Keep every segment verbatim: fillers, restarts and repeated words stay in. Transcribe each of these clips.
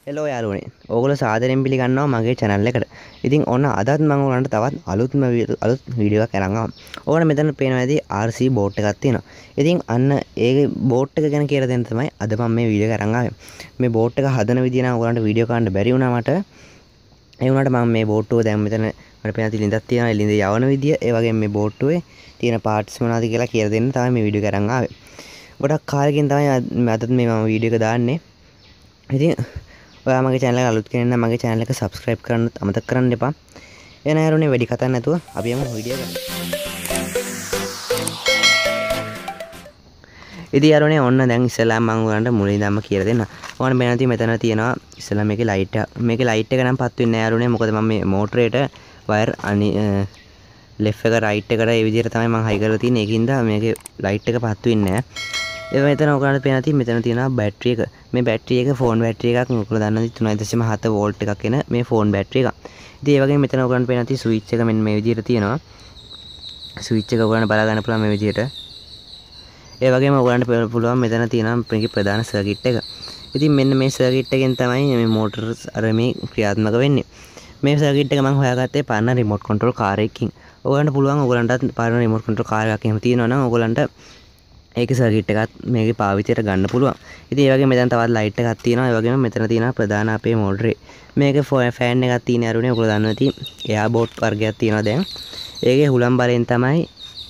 Hello යාළුවනේ. ඕගොල්ලෝ සාදරයෙන් පිළිගන්නවා මගේ channel එකට. ඉතින් ඔන්න අදත් මම ඔයාලන්ට තවත් අලුත්ම අලුත් වීඩියෝ එකක් අරන් ආවා. ඔයාලා මෙතන පේනවා ඇති ආර් සී බෝට් එකක් තියෙනවා. ඉතින් අන්න ඒ බෝට් එක ගැන කියලා දෙන්න තමයි අද මම මේ වීඩියෝ එක අරන් ආවේ. මේ බෝට් එක හදන විදිය නම් ඔයාලන්ට වීඩියෝ කරන්න බැරි වුණා මට. ඒ වුණාට මම මේ බෝට්ටුව දැන් මෙතන මට පේන ඇති ලින්දක් තියෙනවා. ලින්ද යවන විදිය ඒ වගේම මේ බෝට්ටුවේ තියෙන පාර්ට්ස් මොනවද කියලා කියලා දෙන්න තමයි මේ වීඩියෝ එක අරන් ආවේ. ගොඩක් කාලෙකින් තමයි අදත් මේ මම වීඩියෝ එක දාන්නේ. ඉතින් ඔයා මගේ channel එක අලුත් කෙනෙක් නම් මගේ channel එක subscribe කරන්න අමතක කරන්න එපා. එහෙනම් යාළුවනේ වැඩි කතා නැතුව අපි යමු වීඩියෝ එකට. ඉතින් යාළුවනේ ඔන්න දැන් ඉස්සෙල්ලා මම ඔයාලන්ට මුලින් ඉඳන්ම කියලා දෙන්න. ඔයාලට මෙතන තියෙන මෙතන තියෙනවා ඉස්සෙල්ලා මේකේ ලයිට් එක. මේකේ ලයිට් එක නම් පත් වෙන්නේ නැහැ යාළුවනේ. මොකද මම මේ මෝටරේට වයර් අනි left එක right එකට ඒ විදිහට තමයි මම හයි කරලා තියෙන්නේ. ඒකින්ද මේකේ ලයිට් එක පත් වෙන්නේ නැහැ. ඒ මෙතන ඔයාලට පේනවා තියෙන මෙතන තියෙනවා බැටරි එක. මේ බැටරි එක ෆෝන් බැටරි එකක්. ඔයාලා දන්නවද තුනයි දශම හත වෝල්ට් එකක් එන මේ ෆෝන් බැටරි එක. ඉතින් ඒ වගේම මෙතන ඔයාලට පේනවා තියෙන ස්විච් එක මෙන්න මේ විදිහට තියෙනවා. ස්විච් එක ඔයාලට බලා ගන්න පුළුවන් මේ විදිහට. ඒ වගේම ඔයාලට පුළුවන් මෙතන තියෙනවා මේකේ ප්‍රධාන සර්කිට් එක. ඉතින් මෙන්න මේ සර්කිට් එකෙන් තමයි මේ මෝටර අර මේ ක්‍රියාත්මක වෙන්නේ. මේ සර්කිට් එක මම හොයාගත්තේ පාරන රිමෝට් කන්ට්‍රෝල් කාර් එකකින්. ඔයාලට පුළුවන් ඔයාලන්ටත් පාරන රිමෝට් කන්ට්‍රෝල් කාර් එකක් එහෙම තියෙනවා නම් ඔයාලන්ට ඒක සර්කිට් එකත් මේකේ පාවිච්චියට ගන්න පුළුවන්. ඉතින් ඒ වගේම මෙතන තවත් ලයිට් එකක් තියෙනවා. ඒ වගේම මෙතන තියෙනවා ප්‍රධාන අපේ මෝටරේ. මේකේ ෆෑන් එකක් තියෙන අරුනේ ඔයගොල්ලෝ දන්නවා ඇති එයා බෝට් වර්ගයක් තියෙනවා දැන්. ඒකේ හුලම් බලෙන් තමයි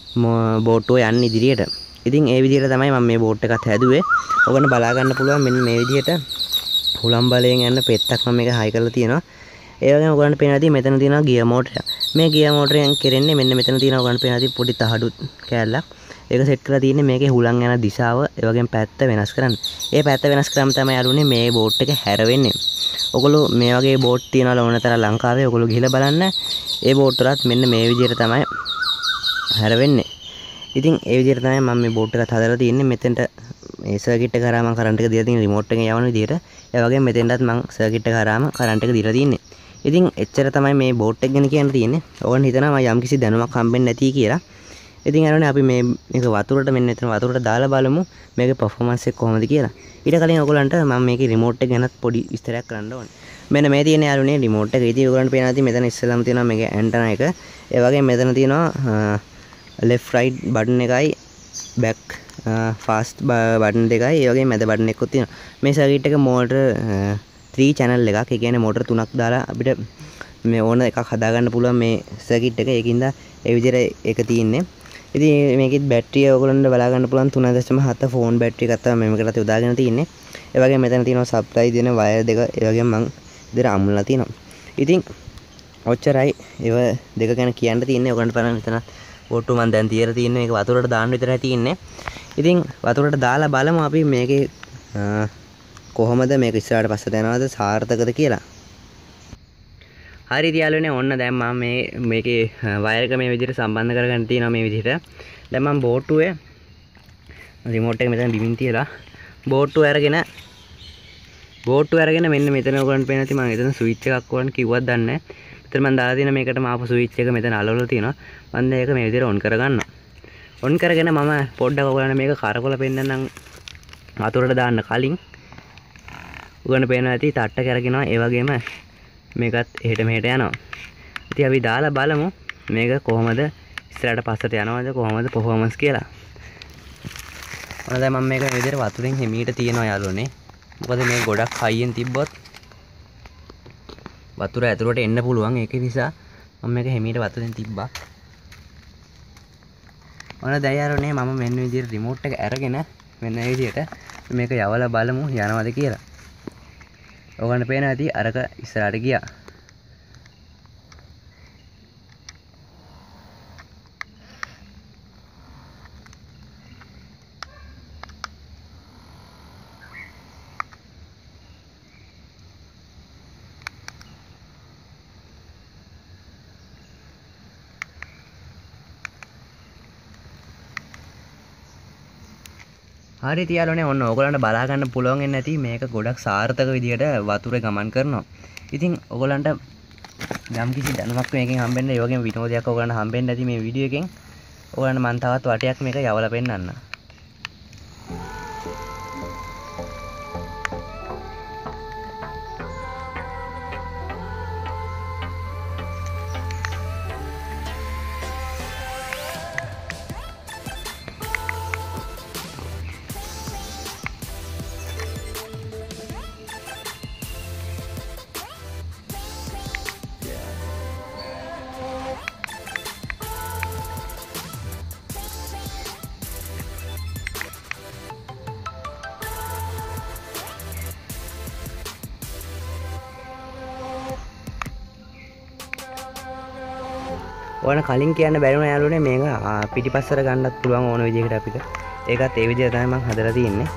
බෝට්ටුව යන්නේ ඉදිරියට. ඉතින් ඒ විදිහට තමයි මම මේ බෝට් එකත් හැදුවේ. ඔයගොල්ලෝ බලා ගන්න පුළුවන් මෙන්න මේ විදිහට හුලම් බලයෙන් යන පෙත්තක් මම මේක හයි කරලා තියෙනවා. ඒ වගේම ඔයගොල්ලන්ට පේනවා ඇති මෙතන තියෙනවා ගියර් මෝටර්. මේ ගියර් මෝටරෙන් කෙරෙන්නේ මෙන්න මෙතන තියෙනවා ඔයගොල්ලන්ට පේනවා ඇති පොඩි තහඩු කෑල්ලක්. ඒක සෙට් කරලා තියෙන්නේ මේකේ හුලං යන දිශාව ඒ වගේම පැත්ත වෙනස් කරන්න. ඒ පැත්ත වෙනස් කරාම තමයි අරුනේ මේ බෝට් එක හැරෙන්නේ. ඔයගොල්ලෝ මේ වගේ බෝට් තියනවා ඕනතර ලංකාවේ ඔයගොල්ලෝ ගිහලා බලන්න. ඒ බෝට් වලත් මෙන්න මේ විදිහට තමයි හැරෙන්නේ. ඉතින් ඒ විදිහට තමයි මම මේ බෝට් එකත් හදලා තියෙන්නේ. මෙතෙන්ට මේ සර්කිට් එක කරාම කරන්ට් එක දීලා තියෙන රිමෝට් එකෙන් යවන විදිහට. ඒ වගේම මෙතෙන්ටත් මම සර්කිට් එක කරාම කරන්ට් එක දීලා තියෙන්නේ. ඉතින් එච්චර තමයි මේ බෝට් එක ගැන කියන්න තියෙන්නේ. ඕගොල්ලන් හිතනවා මම යම්කිසි දැනුමක් හම්බෙන්නේ නැති කියලා. ඉතින් අරනේ අපි මේ මේක වතුරට මෙන්න එතන වතුරට දාලා බලමු මේකේ performance එක කොහොමද කියලා. ඊට කලින් ඔයගොල්ලන්ට මම මේකේ රිමෝට් එක ගැනත් පොඩි විස්තරයක් කරන්න ඕනේ. මෙන්න මේ තියෙන යාළුවනේ රිමෝට් එක. ඉතින් ඔයගොල්ලන්ට පේනවා ඇති මෙතන ඉස්සෙල්ලාම තියෙනවා මේකේ ඇන්ටනා එක. ඒ වගේම මෙතන තියෙනවා left right බටන් එකයි back fast බටන් දෙකයි. ඒ වගේම මැද බටන් එකකුත් තියෙනවා. මේ සර්කිට් එක මෝටර three channel එකක්. ඒ කියන්නේ මෝටර තුනක් දාලා අපිට මේ ඕන එකක් හදාගන්න පුළුවන් මේ සර්කිට් එක. ඒකින්ද ඒ විදිහට ඒක තියෙන්නේ. ඉතින් මේකෙත් බැටරිය ඔයගොල්ලන්ට බලා ගන්න පුළුවන් තුනයි දශම හත ෆෝන් බැටරි එකක් තමයි මේකට යොදාගෙන තියෙන්නේ. ඒ වගේම මෙතන තියෙනවා සප්ලයි දෙන වයර් දෙක. ඒ වගේම මම ඉතින් අමුණලා තියෙනවා. ඉතින් ඔච්චරයි ඒව දෙක ගැන කියන්න තියෙන්නේ. ඔයගොල්ලන්ට බලන්න මෙතන බෝට්ටු මම දැන් තියලා තියෙන්නේ මේක වතුරට දාන්න විතරයි තියෙන්නේ. ඉතින් වතුරට දාලා බලමු අපි මේකේ කොහොමද මේක ඉස්සරහට පස්සට යනවද සාර්ථකද කියලා. හරි යාළුවනේ ඔන්න දැන් මම මේ මේකේ වයර් එක මේ විදිහට සම්බන්ධ කරගන්න තියෙනවා මේ විදිහට. දැන් මම බෝට්ටුවේ රිමෝට් එක මෙතන බිමින් තියලා බෝට්ටුව අරගෙන බෝට්ටුව අරගෙන මෙන්න මෙතන ඔයගොල්ලන්ට පේනවා මම එතන ස්විච් එකක් ඕන කිව්වත් දන්නේ නැහැ. මෙතන මම දාලා තියෙන මේකට මාපු ස්විච් එක මෙතන අලවලා තියෙනවා. මම දැන් ඒක මේ විදිහට ඔන් කරගන්නවා. ඔන් කරගෙන මම පොඩ්ඩක් ඔයගොල්ලන්ට මේක කරකවල පෙන්නන්නම් වතුරට දාන්න කලින්. ඔයගොල්ලන්ට පේනවා ඇති තට්ට කරගෙනවා. ඒ වගේම මේකත් එහෙට මෙහෙට යනවා. ඉතින් අපි දාලා බලමු මේක කොහොමද ඉස්සරහට පස්සට යනවද කොහොමද performance කියලා. ඔන්න දැන් මම මේක මේ විදිහට වතුරෙන් හිමීට තියනවා යාළුවනේ. මොකද මේ ගොඩක් හයියෙන් තිබ්බොත් වතුර ඇතුළට එන්න පුළුවන්. ඒක නිසා මම මේක හිමීට වතුරෙන් තිබ්බා. ඔන්න දැන් යාළුවනේ මම මෙන්න විදිහට රිමෝට් එක අරගෙන මෙන්න මේ විදිහට මේක යවලා බලමු යනවද කියලා. ඔයගොල්ලන්ට පේනවා ඇති අරක ඉස්සරහට ගියා. හරි තියාලෝනේ ඔන්න ඔයගොල්ලන්ට බලා ගන්න පුළුවන් වෙන්නේ නැති මේක ගොඩක් සාර්ථක විදියට වතුරේ ගමන් කරනවා. ඉතින් ඔයගොල්ලන්ට යම් කිසි දැනුමක් මේකෙන් හම්බෙන්න ඒ වගේම විනෝදයක් ඔයගොල්ලන්ට හම්බෙන්න ඇති මේ වීඩියෝ එකෙන්. ඔයගොල්ලන්ට මම තවත් වටයක් මේක යවලා පෙන්නන්න. ඕන කලින් කියන්න බැරි වුණා යාළුවනේ මේක පිටිපස්සට ගන්නත් පුළුවන් ඕන විදිහකට අපිට. ඒකත් ඒ විදිහට තමයි මම හදලා තියෙන්නේ.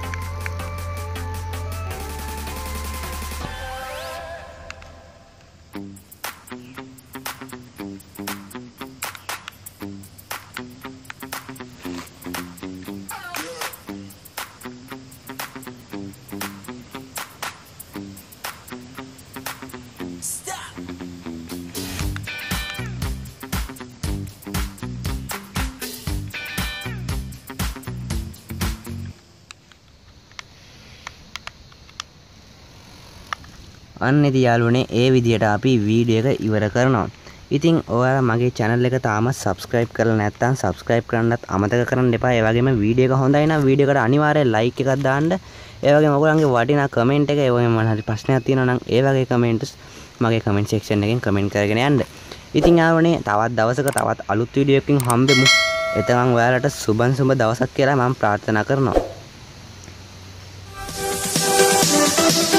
අන්න ඉතින් යාළුවනේ ඒ විදිහට අපි වීඩියෝ එක ඉවර කරනවා. ඉතින් ඔයාලා මගේ channel එක තාමත් subscribe කරලා නැත්නම් subscribe කරන්නත් අමතක කරන්න එපා. ඒ වගේම වීඩියෝ එක හොඳයි නම් වීඩියෝ එකට අනිවාර්යෙන් like එකක් දාන්න. ඒ වගේම ඔයගොල්ලන්ගේ වටිනා comment එක, ඒ වගේම මොන හරි ප්‍රශ්නයක් තියෙනවා නම් ඒ වගේ comments මගේ comment section එකෙන් comment කරගෙන යන්න. ඉතින් යාළුවනේ තවත් දවසක තවත් අලුත් වීඩියෝ එකකින් හම්බෙමු. එතකන් ඔයාලට සුබන් සුබ දවසක් කියලා මම ප්‍රාර්ථනා කරනවා.